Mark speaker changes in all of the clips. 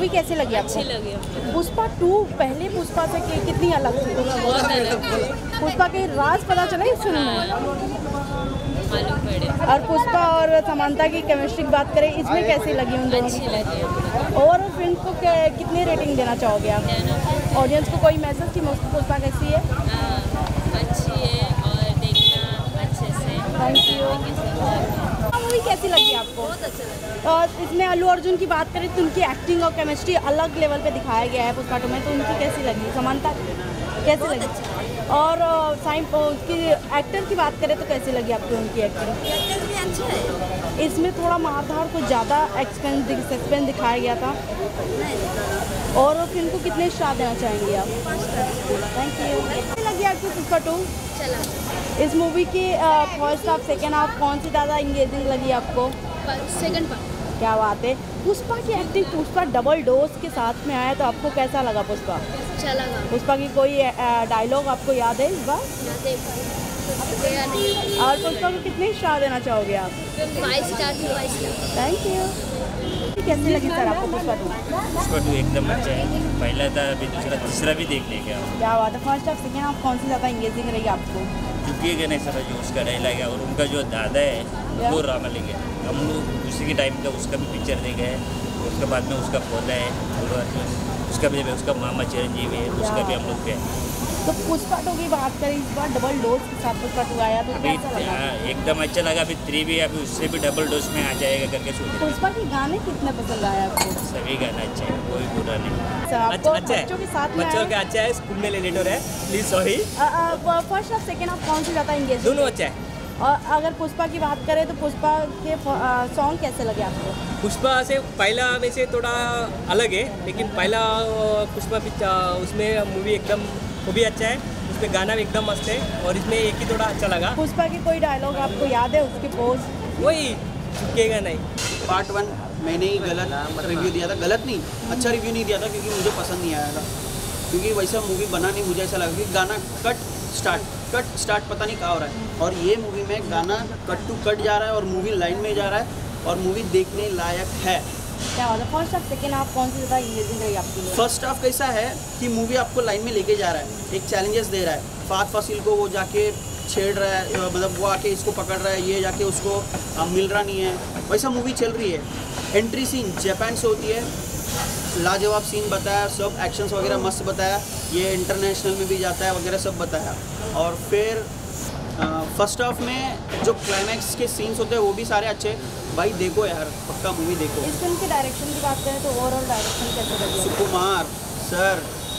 Speaker 1: Movie कैसी लगी आपको?
Speaker 2: अच्छी लगी।
Speaker 1: पुष्पा 2 पहले पुष्पा से कितनी अलग थी?
Speaker 2: बहुत अलग थी।
Speaker 1: पुष्पा के राज पता चला इस फिल्म में?
Speaker 2: मालूम पड़े।
Speaker 1: और पुष्पा और समांता की केमिस्ट्री की बात करें, इसमें कैसी लगी उन दोनों?
Speaker 2: अच्छी लगी।
Speaker 1: और फिल्म को कितनी रेटिंग देना चाहोगे आप? ऑडियंस को कोई मैसेज कि पुष्पा कैसी है?
Speaker 2: अच्छी है और देखना अच्छे से।
Speaker 1: Thank you. मूवी कैसी लगी आपको?
Speaker 2: बहुत अच्छा लगा।
Speaker 1: और इसमें अल्लू अर्जुन की बात करें तो उनकी एक्टिंग और केमिस्ट्री अलग लेवल पे दिखाया गया है पुष्पा 2 में, तो उनकी कैसी लगी? समांता कैसी लगी? और उसकी एक्टर की बात करें तो कैसी लगी आपको उनकी एक्टिंग?
Speaker 2: एक्टर भी अच्छा है।
Speaker 1: इसमें थोड़ा मारधार को ज़्यादा सस्पेंस दिखाया गया था। और फिल्म को कितने स्टार देना चाहेंगे आप?
Speaker 2: 5 स्टार।
Speaker 1: Thank you. कैसी लगी आपको पुष्पा 2?
Speaker 2: चला।
Speaker 1: इस मूवी की फर्स्ट हाफ सेकेंड हाफ कौन सी ज़्यादा इंगेजिंग लगी आपको?
Speaker 2: Second part.
Speaker 1: क्या बात है। पुष्पा की एक्टिंग पुष्पा डबल डोज के साथ में आया तो आपको कैसा लगा पुष्पा?
Speaker 2: अच्छा लगा।
Speaker 1: पुष्पा की कोई डायलॉग आपको याद है इस बार?
Speaker 2: याद है।
Speaker 1: और पुष्पा को कितने स्टार देना चाहोगे आप?
Speaker 2: 5 star to 5 star.
Speaker 1: Thank you. कैसी लगी सर आपको पुष्पा 2?
Speaker 3: पुष्पा 2 एकदम अच्छा है। पहला था, अभी दूसरा तीसरा भी देख लेंगे आप।
Speaker 1: क्या बात है। फर्स्ट हाफ सेकेंड हाफ कौन सी ज़्यादा इंगेजिंग रही आपको?
Speaker 3: चुकी गए सर जो उसका डायलॉग है और उनका जो दादा है वो रामा ले गया। हम लोग उसी के टाइम का उसका भी पिक्चर देखे है। उसके बाद में उसका पौधा है अल्लू अर्जुन, उसका भी उसका मामा चिरंजीवी है, उसका भी हम लोग पे है।
Speaker 1: तो पुष्पा 2 की बात करें इस बार डबल डोज के साथ पुष्पा 2 आया तो
Speaker 3: अभी
Speaker 1: कैसा लगा?
Speaker 3: एकदम अच्छा लगा। अभी 3 भी अभी उससे भी डबल डोज में आ जाएगा करके सोच रहे हैं।
Speaker 1: पुष्पा के गाने कितने पसंद आए आपको?
Speaker 3: सभी गाना अच्छा है, कोई बुरा नहीं।
Speaker 1: सर आपको
Speaker 4: अच्छा है।
Speaker 1: बच्चों के साथ में
Speaker 4: बच्चों का अच्छा है, स्कूल में लेटर है, please sorry.
Speaker 1: First half second half कौन सी ज़्यादा इंगेजिंग?
Speaker 4: दोनों अच्छा है।
Speaker 1: और अगर पुष्पा की बात करें तो पुष्पा के सॉन्ग कैसे लगे आपको?
Speaker 4: पुष्पा से पहला में से थोड़ा अलग है, लेकिन पहला पुष्पा उसमें मूवी एकदम वो भी अच्छा है, उसमें गाना भी एकदम मस्त है और इसमें एक ही थोड़ा अच्छा लगा।
Speaker 1: पुष्पा की कोई डायलॉग आपको याद है उसकी पोज?
Speaker 4: वही चुकेगा नहीं।
Speaker 5: पार्ट 1 मैंने ही गलत रिव्यू दिया था। गलत नहीं, अच्छा रिव्यू नहीं दिया था क्योंकि मुझे पसंद नहीं आया था, क्योंकि वैसा मूवी बना नहीं। मुझे ऐसा लगा कि गाना कट स्टार्ट पता नहीं कहाँ हो रहा है, और ये मूवी में गाना कट टू कट जा रहा है और मूवी लाइन में जा रहा है और मूवी देखने लायक है।
Speaker 1: क्या बात है। फर्स्ट हाफ सेकेंड हाफ कौन सी ज़्यादा इंगेजिंग रही आपके लिए?
Speaker 5: फर्स्ट हाफ कैसा है कि मूवी आपको लाइन में लेके जा रहा है, एक चैलेंजेस दे रहा है। फात फासिल को वो जाके छेड़ रहा है, मतलब वो आके इसको पकड़ रहा है, ये जाके उसको मिल रहा नहीं है, वैसा मूवी चल रही है। एंट्री सीन जापान से होती है, लाजवाब सीन बताया, सब एक्शंस वगैरह मस्त बताया, ये इंटरनेशनल में भी जाता है वगैरह सब बताया। और फिर फर्स्ट हाफ में जो क्लाइमैक्स के सीन्स होते हैं वो भी सारे अच्छे। भाई देखो यार, पक्का मूवी देखो।
Speaker 1: इस फिल्म के डायरेक्शन की बात करें तो ओवरऑल डायरेक्शन कैसे लगी?
Speaker 5: सुकुमार सर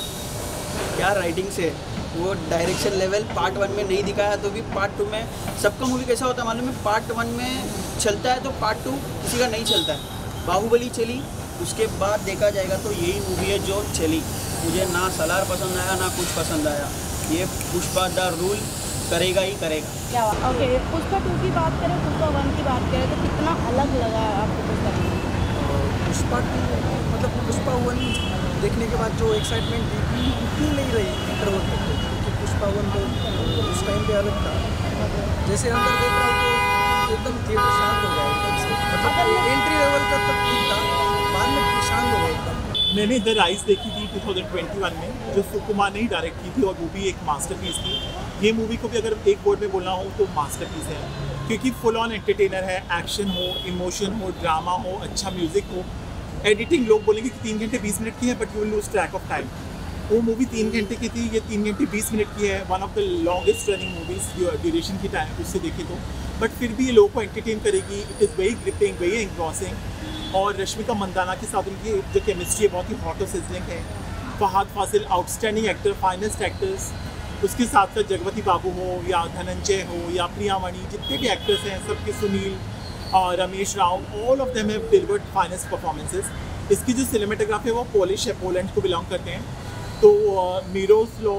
Speaker 5: क्या राइटिंग से, वो डायरेक्शन लेवल पार्ट 1 में नहीं दिखाया तो भी पार्ट 2 में सबका मूवी कैसा होता है मालूम है? पार्ट 1 में चलता है तो पार्ट 2 किसी का नहीं चलता है। बाहुबली चली, उसके बाद देखा जाएगा तो यही मूवी है जो चली। मुझे ना सलार पसंद आया ना कुछ पसंद आया। ये पुष्पा द रूल करेगा ही करेगा।
Speaker 1: क्या ओके। पुष्पा 2 की बात करें, पुष्पा 1 की बात करें तो कितना अलग लगा आपको पुष्पा 2?
Speaker 6: पुष्पा 2 मतलब पुष्पा 1 देखने के बाद जो एक्साइटमेंट थी उतनी नहीं रही इंटरवल तक, क्योंकि पुष्पा 1 तो उस टाइम पे अलग था। जैसे अंदर देख रहा हूँ तो एकदम थिएटर शांत हो गया एकदम से, मतलब एंट्री लेवल का तक ठीक था, बाद में शांत हो गया एकदम।
Speaker 7: मैंने द राइज देखी थी 2021 में, जो सुकुमार ने ही डायरेक्ट की थी और वो भी एक मास्टरपीस थी। ये मूवी को भी अगर एक वर्ड में बोलना हो तो मास्टरपीस है, क्योंकि फुल ऑन एंटरटेनर है। एक्शन हो, इमोशन हो, ड्रामा हो, अच्छा म्यूजिक हो, एडिटिंग लोग बोलेंगे कि 3 घंटे 20 मिनट की है, but you will lose track of time. वो मूवी 3 घंटे की थी, ये 3 घंटे 20 मिनट की है। One of the longest running movies duration की टाइम उससे देखे तो, बट फिर भी ये लोगों को एंटरटेन करेगी। It is very gripping, very engrossing. और रश्मिका मंदाना के साथ उनकी जो केमिस्ट्री है बहुत ही हॉट और सिजलिंग है। Fahadh Faasil outstanding actor, finest actors. उसके साथ साथ जगपति बाबू हो या धनंजय हो या प्रियामणि, जितने भी एक्टर्स हैं सबके, सुनील और Ramesh Rao, all of them have delivered finest performances. इसकी जो सिनेमेटोग्राफी है वो पोलिश है, पोलैंड को बिलोंग करते हैं। तो मिरोस्लो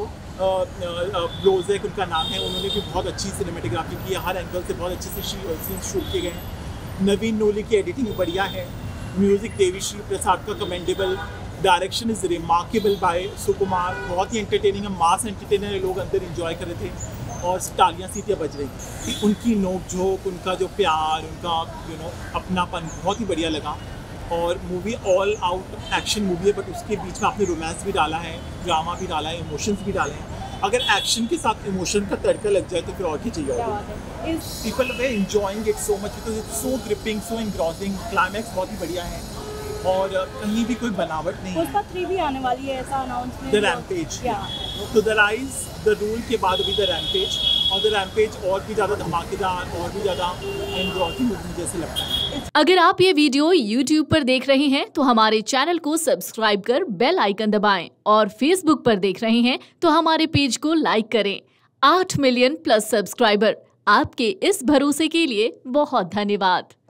Speaker 7: ब्लोजेक उनका नाम है, उन्होंने भी बहुत अच्छी सिनेमेटोग्राफी की है, हर एंगल से बहुत अच्छे से सीन शूट किए गए हैं। नवीन नोली की एडिटिंग बढ़िया है, म्यूज़िक देवीश्री प्रसाद का commendable, direction is remarkable by Sukumar, बहुत ही एंटरटेनिंग है, मास एंटरटेनर है, लोग अंदर एंजॉय कर रहे थे और तालियां सीटियाँ बज रही थी। उनकी नोक झोंक, उनका जो प्यार, उनका अपनापन बहुत ही बढ़िया लगा। और movie all out action movie है, बट उसके बीच में आपने रोमांस भी डाला है, ड्रामा भी डाला है, इमोशंस भी डाले हैं। अगर एक्शन के साथ इमोशन का तड़का लग जाए तो फिर और क्या चाहिए
Speaker 1: क्या
Speaker 7: होगा।
Speaker 1: बात है।
Speaker 7: People were enjoying it so much because it's so gripping, so engrossing, climax बहुत ही बढ़िया है और कहीं भी कोई बनावट नहीं है।
Speaker 1: पुष्पा 3 भी आने वाली है, ऐसा अनाउंसमेंट।
Speaker 7: द रैम्पेज, तो द राइज, द रूल के बाद अभी द रैम्पेज, और द रैम्पेज और भी ज़्यादा धमाकेदार और भी ज़्यादा एनग्रॉसिंग मुझे जैसे लगता है।
Speaker 8: अगर आप ये वीडियो YouTube पर देख रहे हैं तो हमारे चैनल को सब्सक्राइब कर बेल आइकन दबाएं, और Facebook पर देख रहे हैं तो हमारे पेज को लाइक करें। 8 मिलियन प्लस सब्सक्राइबर, आपके इस भरोसे के लिए बहुत धन्यवाद।